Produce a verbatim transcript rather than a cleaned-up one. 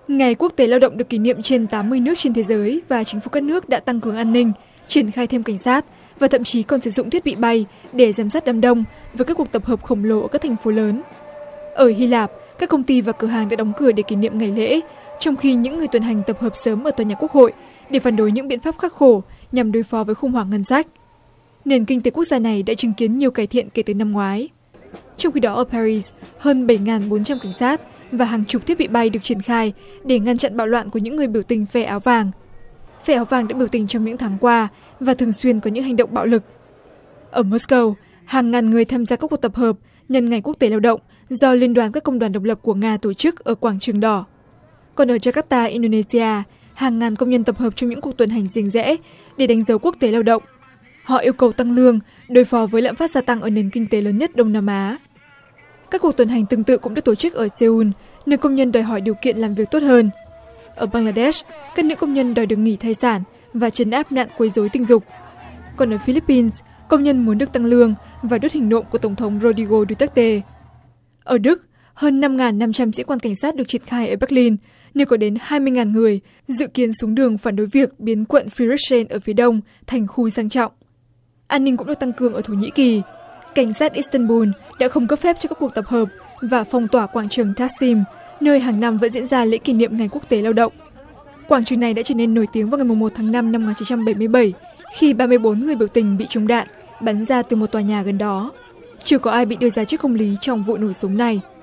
Ngày Quốc tế Lao động được kỷ niệm trên tám mươi nước trên thế giới và chính phủ các nước đã tăng cường an ninh, triển khai thêm cảnh sát và thậm chí còn sử dụng thiết bị bay để giám sát đám đông với các cuộc tập hợp khổng lồ ở các thành phố lớn. Ở Hy Lạp, các công ty và cửa hàng đã đóng cửa để kỷ niệm ngày lễ, trong khi những người tuần hành tập hợp sớm ở tòa nhà Quốc hội để phản đối những biện pháp khắc khổ nhằm đối phó với khủng hoảng ngân sách. Nền kinh tế quốc gia này đã chứng kiến nhiều cải thiện kể từ năm ngoái. Trong khi đó ở Paris, hơn bảy nghìn bốn trăm cảnh sát và hàng chục thiết bị bay được triển khai để ngăn chặn bạo loạn của những người biểu tình phe áo vàng. Phe áo vàng đã biểu tình trong những tháng qua và thường xuyên có những hành động bạo lực. Ở Moscow, hàng ngàn người tham gia các cuộc tập hợp nhân ngày Quốc tế Lao động do Liên đoàn các công đoàn độc lập của Nga tổ chức ở Quảng trường Đỏ. Còn ở Jakarta, Indonesia, hàng ngàn công nhân tập hợp trong những cuộc tuần hành riêng rẽ để đánh dấu Quốc tế Lao động. Họ yêu cầu tăng lương, đối phó với lạm phát gia tăng ở nền kinh tế lớn nhất Đông Nam Á. Các cuộc tuần hành tương tự cũng được tổ chức ở Seoul, nơi công nhân đòi hỏi điều kiện làm việc tốt hơn. Ở Bangladesh, các nữ công nhân đòi được nghỉ thai sản và trấn áp nạn quấy rối tình dục. Còn ở Philippines, công nhân muốn được tăng lương và đốt hình nộm của Tổng thống Rodrigo Duterte. Ở Đức, hơn năm nghìn năm trăm sĩ quan cảnh sát được triển khai ở Berlin, nơi có đến hai mươi nghìn người dự kiến xuống đường phản đối việc biến quận Friedrichshain ở phía đông thành khu sang trọng. An ninh cũng được tăng cường ở Thổ Nhĩ Kỳ. Cảnh sát Istanbul đã không cấp phép cho các cuộc tập hợp và phong tỏa quảng trường Taksim, nơi hàng năm vẫn diễn ra lễ kỷ niệm Ngày Quốc tế Lao động. Quảng trường này đã trở nên nổi tiếng vào ngày một tháng năm năm một nghìn chín trăm bảy mươi bảy, khi ba mươi bốn người biểu tình bị trúng đạn bắn ra từ một tòa nhà gần đó. Chưa có ai bị đưa ra trước công lý trong vụ nổ súng này.